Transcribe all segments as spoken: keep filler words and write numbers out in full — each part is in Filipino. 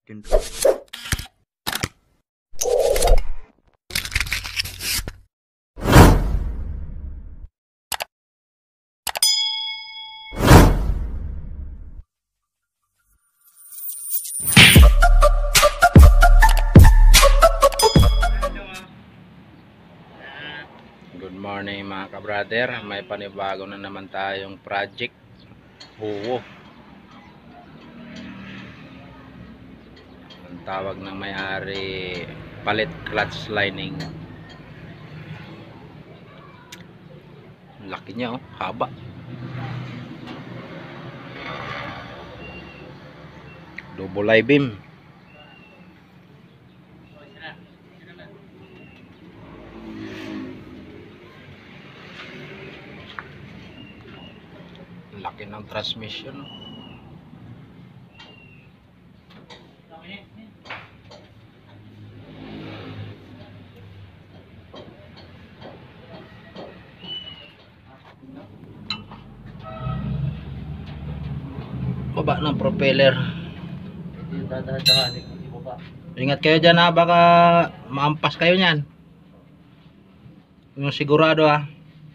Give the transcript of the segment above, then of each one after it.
Good morning mga ka-brother, may panibago na naman tayong project. Huwo ang tawag ng may-ari, palit clutch lining. Laki niya, oh, haba. Double I-beam. Laki ng transmission. Baba ng propeller. Ingat kayo dyan ha, baka maampas kayo nyan. Yung sigurado ha.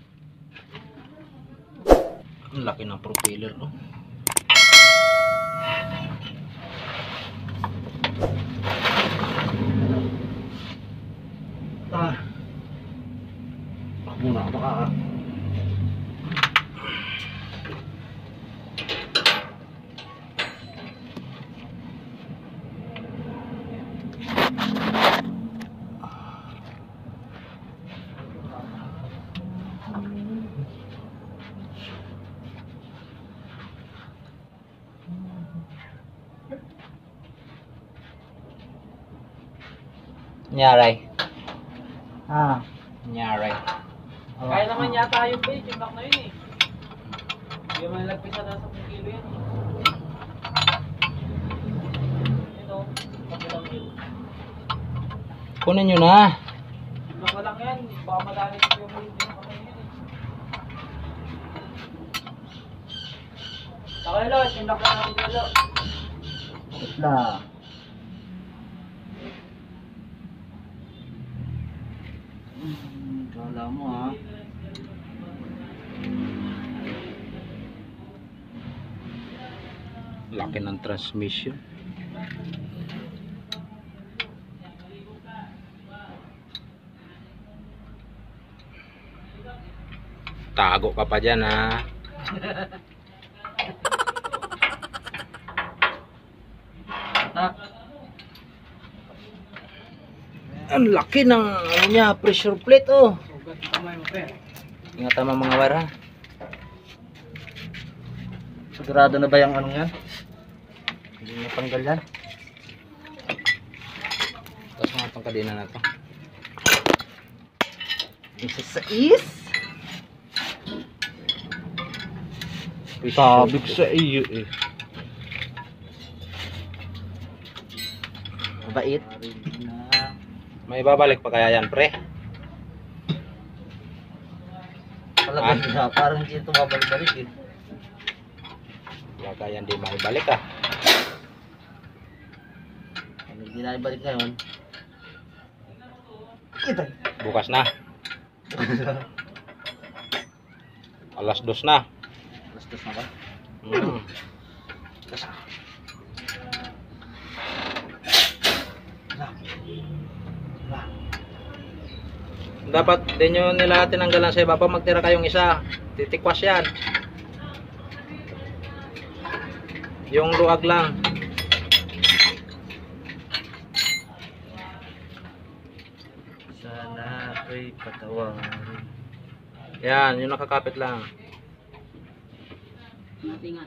Ang laki ng propeller, no? Ah. Muna baka. Nyaray. Ah, nyaray. Kaya naman yata yung bait, yung lock na yun eh. Hindi man lagpisa na sa kilo yan. Ito, kabilang yun. Kunin nyo na. Lock na lang yan, baka madali sa yung bait yung kamay yan eh. Okay lo, yung lock na natin dito. Isla. Kala mo ha. Laki ng transmission. Tago ka pa dyan ha. Ang laki ng ano niya, pressure plate oh. Ingat tama mga wire ha. Sigurado na ba yung anong yan? Hindi na tanggal yan. Tapos mga pangkadina na to. Isa sa is. Sabig sa iyo eh. Mabait. May babalik pa kaya yan pre? Talaga ah? Parang hindi ito mabalik-balik eh. Baka yan di maibalik ah. Hindi na ibalik ngayon. Ito. Bukas na. Alas dos na. Alas dos na ba? Hmm. Dapat din nyo nila tinanggalan sa ibaba, magtira kayong isa. Titikwas yan. Yung luag lang. Sana ako'y patawarin. Yan, yung nakakapit lang. Matingat.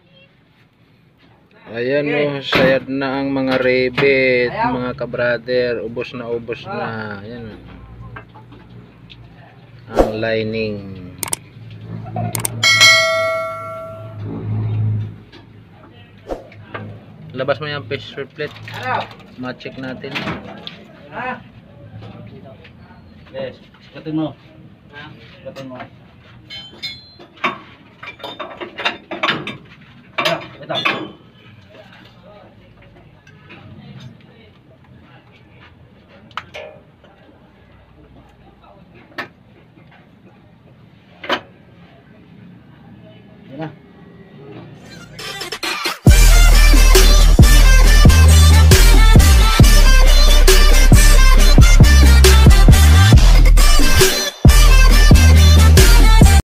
Ayan o, sayad na ang mga rebit, mga ka-brother. Ubos na ubos na. Ayan o. Ang lining. Labas mo yung pressure plate. Ma-check natin. Yes, sikatin mo. Sikatin mo. Ito, ito. Yan na.